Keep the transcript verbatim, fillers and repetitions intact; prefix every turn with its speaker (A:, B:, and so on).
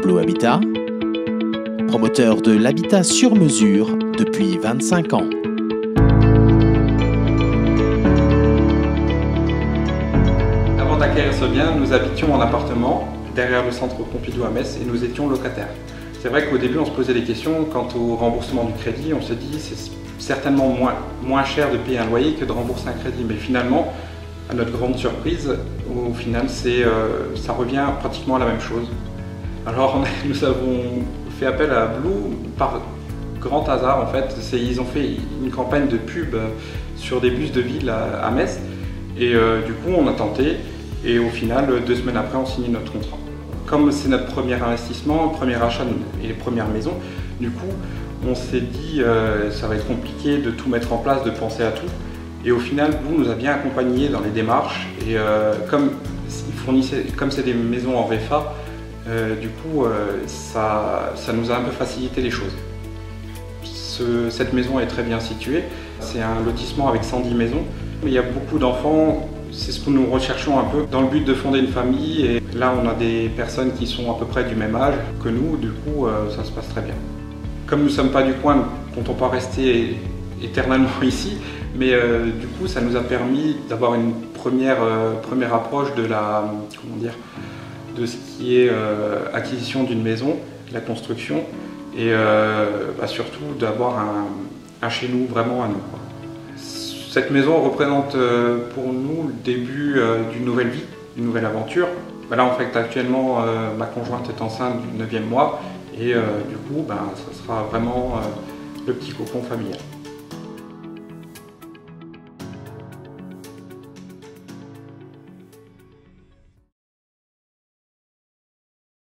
A: Flow Habitat, promoteur de l'habitat sur mesure depuis vingt-cinq ans.
B: Avant d'acquérir ce bien, nous habitions en appartement derrière le centre Pompidou à Metz et nous étions locataires. C'est vrai qu'au début on se posait des questions quant au remboursement du crédit. On se dit c'est certainement moins, moins cher de payer un loyer que de rembourser un crédit. Mais finalement, à notre grande surprise, au final c'est, euh, ça revient pratiquement à la même chose. Alors nous avons fait appel à Blue par grand hasard en fait. Ils ont fait une campagne de pub sur des bus de ville à, à Metz et euh, du coup on a tenté et au final deux semaines après on signe notre contrat. Comme c'est notre premier investissement, premier achat et les premières maisons, du coup on s'est dit euh, ça va être compliqué de tout mettre en place, de penser à tout. Et au final, Blue nous a bien accompagnés dans les démarches et euh, comme ils fournissaient, comme c'est des maisons en V F A, euh, du coup euh, ça, ça nous a un peu facilité les choses. Ce, cette maison est très bien située, c'est un lotissement avec cent dix maisons. Il y a beaucoup d'enfants, c'est ce que nous recherchons un peu dans le but de fonder une famille et là on a des personnes qui sont à peu près du même âge que nous, du coup euh, ça se passe très bien. Comme nous ne sommes pas du coin, nous ne comptons pas rester éternellement ici, mais euh, du coup ça nous a permis d'avoir une première, euh, première approche de la, comment dire, de ce qui est euh, acquisition d'une maison, la construction et euh, bah, surtout d'avoir un, un chez nous vraiment à nous. Cette maison représente euh, pour nous le début euh, d'une nouvelle vie, d'une nouvelle aventure. Bah, là en fait actuellement euh, ma conjointe est enceinte du neuvième mois et euh, du coup bah, ça sera vraiment euh, le petit cocon familial.